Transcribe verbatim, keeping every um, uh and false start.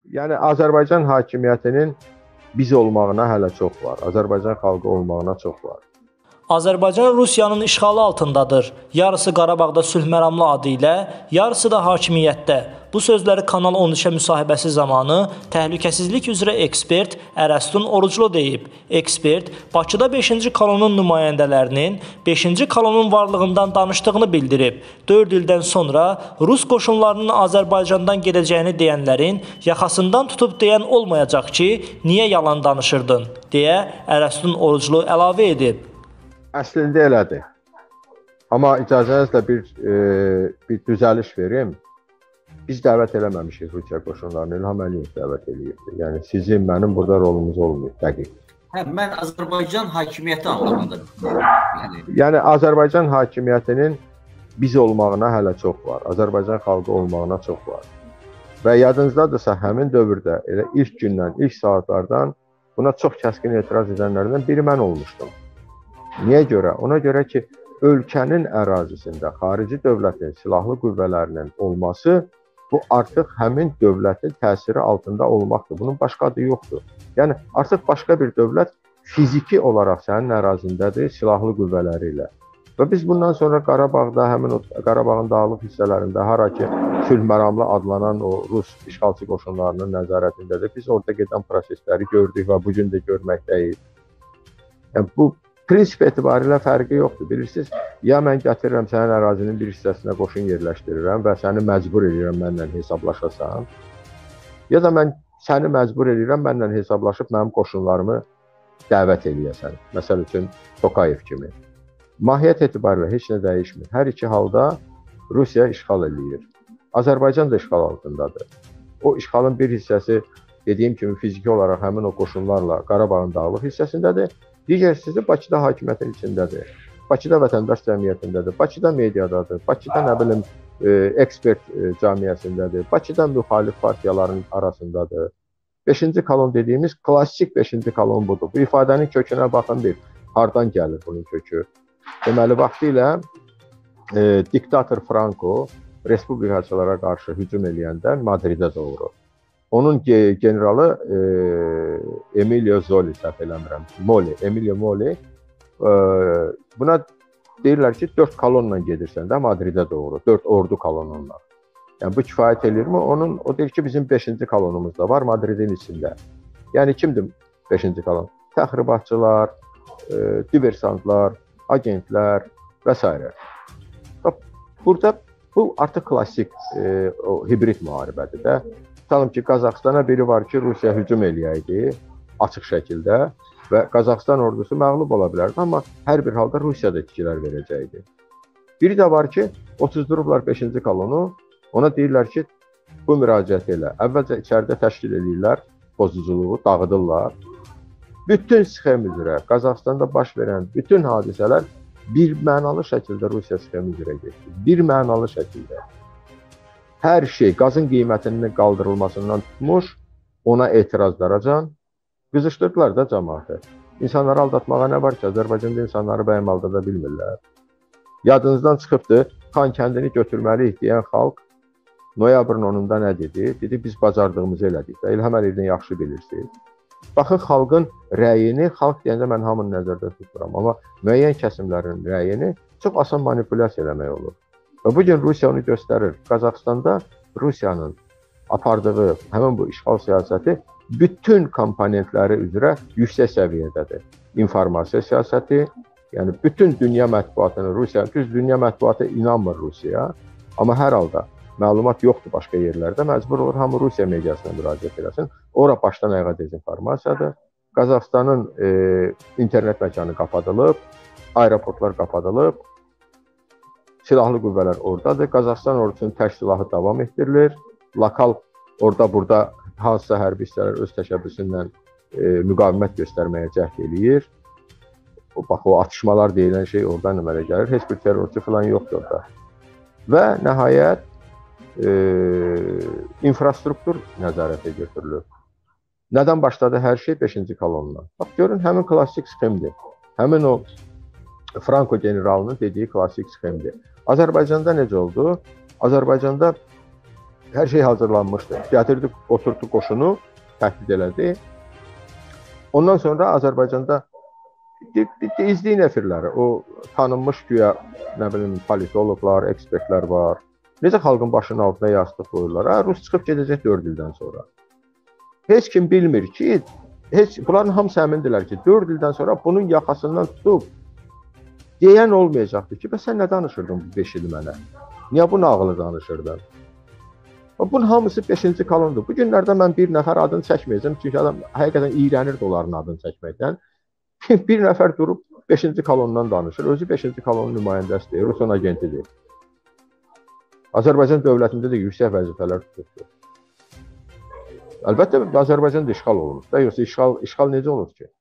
Yəni Azərbaycan hakimiyyətinin biz olmağına hələ çox var. Azərbaycan xalqı olmağına çox var. Azərbaycan Rusiyanın işğalı altındadır. Yarısı Qarabağda sülh məramlı adı ilə, yarısı da hakimiyyətdə. Bu sözləri Kanal on üçə müsahibəsi zamanı təhlükəsizlik üzrə ekspert Ərəstun Oruclu deyib. Ekspert Bakıda beşinci kolonun nümayəndələrinin beşinci kolonun varlığından danışdığını bildirib. dörd ildən sonra Rus qoşunlarının Azərbaycandan gedəcəyini deyənlərin yaxasından tutub deyən olmayacaq ki, niyə yalan danışırdın, deyə Ərəstun Oruclu əlavə edib. Əslində elədir. Amma icazənizlə bir, e, bir düzəliş verim. Biz dəvət eləməmişik Rusiya qoşunlarını, İlham Əliyev dəvət eləyirdi. Yəni sizin, mənim burada rolumuz olmuyor, dəqiq. Hə, mən Azərbaycan hakimiyyəti anlamında. Yəni, yəni Azərbaycan hakimiyyətinin biz olmağına hələ çox var. Azərbaycan xalqı olmağına çox var. Və yadınızdadırsa həmin dövrdə elə ilk gündən, ilk saatlardan buna çox kəskin etiraz edənlərdən biri mən olmuşdum. Niyə görə? Ona görə ki, ölkənin ərazisində xarici dövlətin, silahlı qüvvələrinin olması bu artıq həmin dövlətin təsiri altında olmaqdır. Bunun başqa adı yoxdur. Yəni artıq başqa bir dövlət fiziki olaraq sənin ərazindədir, silahlı qüvvələri ilə. Və biz bundan sonra Qarabağda, həmin o Qarabağın dağlıq hissələrində, hara ki sülh məramlı adlanan o Rus işğalçı qoşunlarının nəzarətindədir. Biz orada gedən prosesləri gördük və bu gün də görməkdəyik. Yəni bu prinsip etibarilə fərqi yoxdur. Bilirsiniz, ya mən gətirirəm sənin ərazinin bir hissəsinə qoşun yerləşdirirəm və səni məcbur edirəm mənlə hesablaşasan, ya da mən səni məcbur edirəm mənlə hesablaşıb mənim qoşunlarımı dəvət eləyəsən. Məsəl üçün Tokayev kimi. Mahiyyət etibarilə heç nə dəyişmir. Hər iki halda Rusiya işğal eləyir. Azərbaycan da işğal altındadır. O işğalın bir hissəsi, dediyim kimi, fiziki olaraq həmin o qoşunlarla Qarabağın dağlıq hissəsindədir. Digərisi də Bakıda hakimiyyətin içindədir. Bakıda vətəndaş cəmiyyətindədir. Bakıda mediadadır. Bakıda nə bilim e, ekspert e, cəmiyyətindədir. Bakıda müxalif partiyaların arasındadır. beşinci kolon dediyimiz klassik beşinci kolon budur. Bu ifadənin kökünə baxın bir. Hardan gəlir bunun kökü? Deməli, vaxtilə e, diktator Franco respublikaçılara qarşı hücum eləyəndə Madridə doğru. Onun generalı e, Emilio Zoli, səhv eləmirəm, Moli, Emilio Moli, e, buna deyirlər ki, dörd kolonla gedirsən də Madridə doğru, dörd ordu kolonunla. Yəni bu kifayət eləyirmi? Onun, o deyir ki, bizim beşinci kolonumuz da var Madridin içində. Yəni kimdir beşinci kolon? Təxribatçılar, e, diversantlar, agentlər və s. Burada bu artıq klassik e, o, hibrid müharibədir də. Tutalım ki, Qazaxstana biri var ki, Rusiya hücum eləyəydi açıq şəkildə və Qazaxstan ordusu məğlub ola bilərdi, amma hər bir halda Rusiya da itkilər verəcəkdi. Biri də var ki, otuzdurublar beşinci kolonu, ona deyirlər ki, bu müraciət elə. Əvvəlcə içəridə təşkil edirlər pozuculuğu, dağıdırlar. Bütün sxem üzrə, Qazaxstanda baş verən bütün hadisələr bir mənalı şəkildə Rusiya sxemi üzrə getdi. Bir mənalı şəkildə. Hər şey, qazın qiymətinin qaldırılmasından tutmuş, ona etirazlara can, qızışdırdılar da cəmaatı. İnsanları aldatmağa nə var ki, Azərbaycanda insanları bəyəm aldada bilmirlər. Yadınızdan çıxıbdır, Xan kəndini götürməliyik deyən xalq noyabrın onunda nə dedi? Dedi, biz bacardığımızı elədik də, İlham Əliyevdən yaxşı bilirsiniz. Baxın, xalqın rəyini, xalq deyəndə mən hamını nəzərdə tuturam, amma müəyyən kəsimlərin rəyini çox asan manipulyasiya eləmək olur. Və bugün Rusiya onu göstərir. Qazaxstanda Rusiyanın apardığı həmin bu işğal siyasəti bütün komponentləri üzrə yüksək səviyyədədir. İnformasiya siyasəti, yəni bütün dünya mətbuatını Rusiya, düz dünya mətbuatı inanmır Rusiyaya, amma hər halda məlumat yoxdur başqa yerlərdə, məcbur olur hamı Rusiya mediasına müraciət eləsin. Ora başdan ayağa dezinformasiyadır. Qazaxstanın e, internet məkanı qapadılıb, aeroportlar qapadılıb, silahlı qüvvələr oradadır. Qazaxstan ordusunun təşkilatı davam etdirilir. Lokal orada burada hansısa hərbi hissələr öz təşəbbüsündən e, müqavimət göstərməyə cəhd eləyir. O, bax, o atışmalar deyilən şey oradan əmələ gəlir. Heç bir terrorçu falan yoxdur orada. Və nəhayət e, infrastruktur nəzarətə götürülür. Nədən başladı hər şey? beşinci kolonla. Bax, görün, həmin klassik sxemdir. Həmin o Franco generalının dediyi klassik sxemdir. Azərbaycanda necə oldu? Azərbaycanda Hər şey hazırlanmışdı. Gətirdi, oturtdu qoşunu, təhdid elədi. Ondan sonra Azərbaycanda izləyin efirləri, o tanınmış güya, nə bilim, politologlar, ekspertlər var. Necə xalqın başının altına yastıq qoyurlar? Ha, Rus çıxıb gedəcək dörd ildən sonra. Heç kim bilmir ki, heç bunların hamısı əmindirlər ki, dörd ildən sonra bunun yaxasından tutub deyən olmayacaqdır ki, bəs sən nə danışırdın bu beş il mənə? Niyə bu nağılı danışırdın? Bunun hamısı beşinci kolondur. Bu günlərdə mən bir nəfər adını çəkməyəcəm, çünki adam həqiqətən iyrənirdi onların adını çəkməkdən. Bir nəfər durub beşinci kolondan danışır, özü beşinci kolonun nümayəndəsidir, Rusiyanın agentidir. Azərbaycan dövlətində də yüksək vəzifələr tutubdur. Əlbəttə, Azərbaycan da işğal olunur da, yoxsa işğal, işğal necə olur ki?